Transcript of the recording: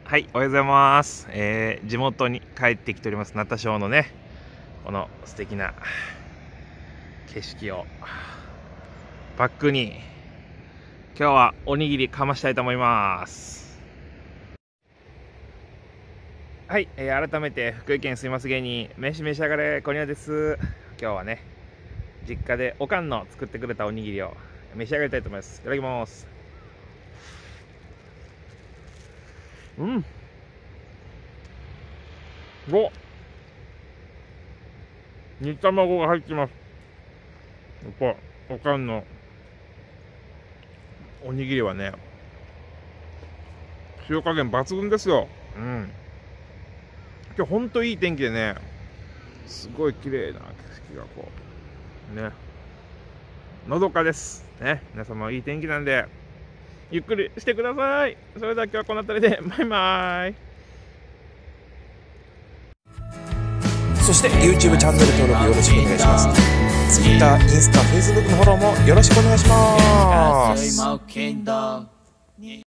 はい、おはようございます。地元に帰ってきております。ナタショーのね、この素敵な景色をバックに、今日はおにぎりかましたいと思います。はい、改めて福井県すいます芸人、飯召し上がれ、こにゃです。今日はね、実家でおかんの作ってくれたおにぎりを召し上がりたいと思います。いただきます。煮卵が入ってます。やっぱおかんのおにぎりはね、塩加減抜群ですよ。今日ほんといい天気でね、すごい綺麗な景色がこうね、のどかですね。皆様いい天気なんでゆっくりしてください。それでは今日はこの辺りでバイバイ。 そして YouTube チャンネル登録よろしくお願いします。Twitter、インスタ、Facebook のフォローもよろしくお願いします。